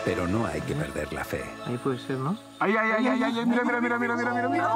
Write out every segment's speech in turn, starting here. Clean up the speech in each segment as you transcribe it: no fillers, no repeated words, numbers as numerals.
Pero no hay que perder la fe. Ahí puede ser, ¿no? Ay, mira.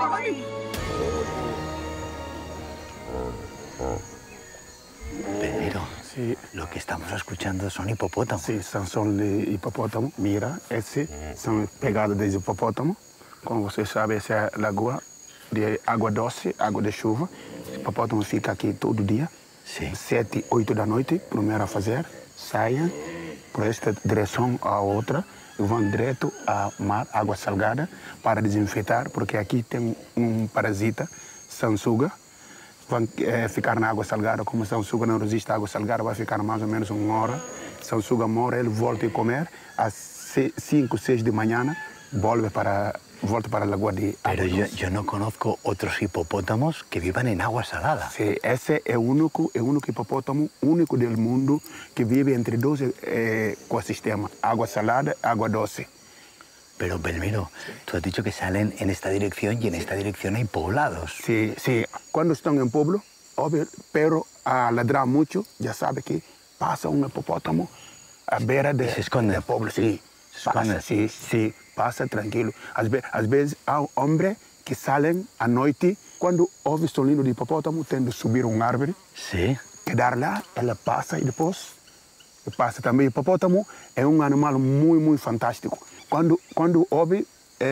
Pero Sí, lo que estamos escuchando son hipopótamos. sí, son de hipopótamo. Mira, esse são pegadas de hipopótamo. Como você sabe, essa é a lagoa de água doce, água de chuva. O hipopótamo fica aqui todo dia. Sí. 7, 8 da noite, primeiro a fazer. Saem por esta direção a outra e vão direto ao mar, água salgada, para desinfetar, porque aqui tem parasita, sansuga. Vão ficar na água salgada, como sansuga não resiste à água salgada, vai ficar mais ou menos 1 hora. Sansuga morre, ele volta a comer, às 5, 6 de manhã, volta para a lagoa de água Pero doce. yo no conozco otros hipopótamos que vivan en agua salada. Sim, esse é o único hipopótamo único do mundo que vive entre 2 ecossistemas, água salada e água doce. Pero, Belmiro, tú has dicho que salen en esta dirección y en esta dirección hay poblados. Sim, quando estão em pueblo, óbvio, pero a ladrar muito, já sabe que passa hipopótamo à beira de se esconde. pueblo. Sim, Se esconde. passa, sim, passa tranquilo. Às vezes há homens que saem à noite, quando ouve sonido de hipopótamo, tem de subir árvore, Sí. quedar lá, ela passa e depois passa também. Hipopótamo é animal muito fantástico. Quando ouve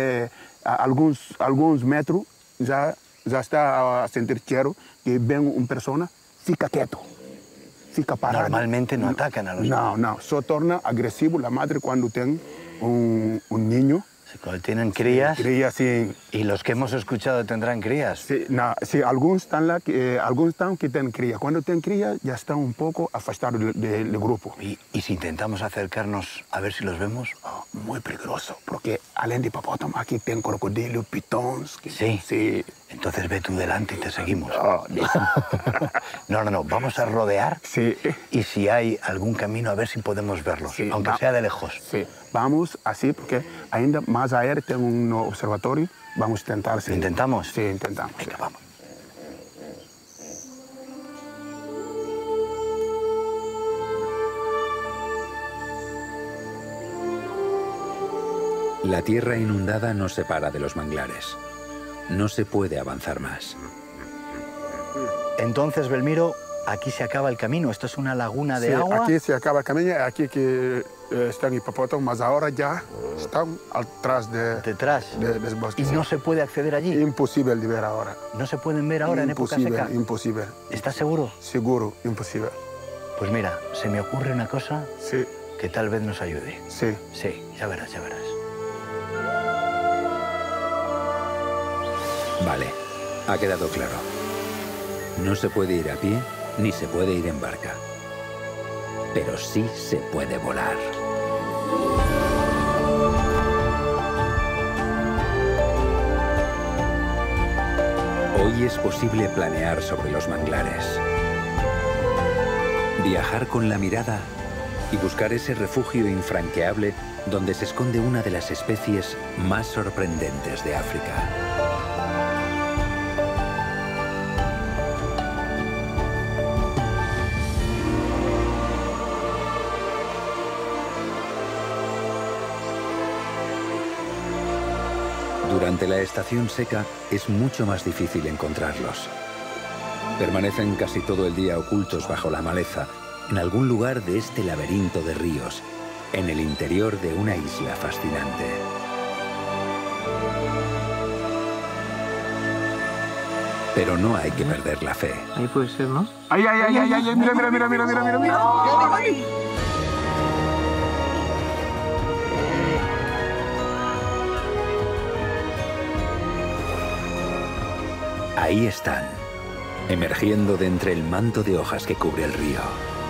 alguns metros, já está a sentir cheiro que vem uma pessoa, fica quieto, fica parado. Normalmente no atacan a los... Não, só torna agressivo a madre quando tem ninho. Cuando tienen crías, Cria assim. y los que hemos escuchado tendrán crías. Se alguns estão lá, alguns estão que têm cria. Quando tem cria, já estão pouco afastados do grupo. Y si intentamos acercarnos a ver si los vemos... Muito perigoso, porque além de hipopótamo, aqui tem crocodilo, pitons. Sí. Entonces ve tú delante y te seguimos. No. No, vamos a rodear Sí. y si hay algún camino a ver si podemos verlos, Sí, aunque sea de lejos. Sí. Vamos assim, porque ainda mais aéreo tem observatório. Vamos tentar. Sí. ¿Intentamos? Sí, intentamos. Venga, vamos. La tierra inundada nos separa de los manglares. No se puede avanzar más. Entonces, Belmiro, aquí se acaba el camino. Esto es una laguna de agua. Aqui se acaba o caminho, é aqui que estão hipopótamos, mas agora já estão atrás Detrás. dos bosques. Y no se puede acceder allí. Impossível de ver agora. No se pueden ver ahora en época seca. Impossível. ¿Estás seguro? Seguro, impossível. Pues mira, se me ocurre una cosa Sí, que tal vez nos ayude. sí. Sí, ya verás, ya verás. Vale, ha quedado claro. No se puede ir a pie ni se puede ir en barca. Pero sí se puede volar. Hoy es posible planear sobre los manglares, viajar con la mirada y buscar ese refugio infranqueable donde se esconde una de las especies más sorprendentes de África. Durante la estación seca es mucho más difícil encontrarlos. Permanecen casi todo el día ocultos bajo la maleza, en algún lugar de este laberinto de ríos, en el interior de una isla fascinante. Pero no hay que perder la fe. Ahí puede ser, ¿no? Ay, mira. Ahí están, emergiendo de entre el manto de hojas que cubre el río.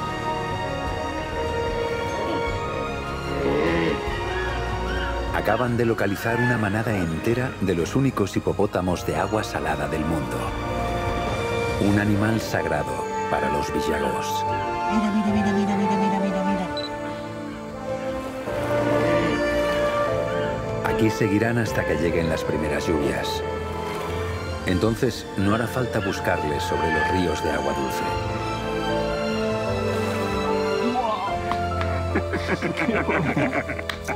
Acaban de localizar una manada entera de los únicos hipopótamos de agua salada del mundo. Un animal sagrado para los villagós. Mira. Aquí seguirán hasta que lleguen las primeras lluvias. Entonces no hará falta buscarles sobre los ríos de agua dulce.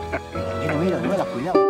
vuela, vuela, cuidado.